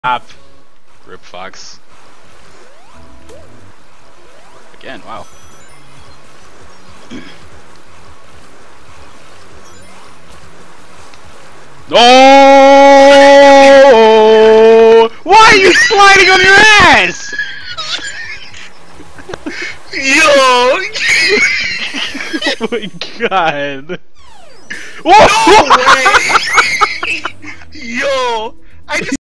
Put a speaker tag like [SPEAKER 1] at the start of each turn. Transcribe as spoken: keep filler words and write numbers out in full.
[SPEAKER 1] Stop. Rip Fox. Again, wow. No! Why are you sliding on your ass?
[SPEAKER 2] Yo!
[SPEAKER 1] Oh my god.
[SPEAKER 2] No way! Yo! I just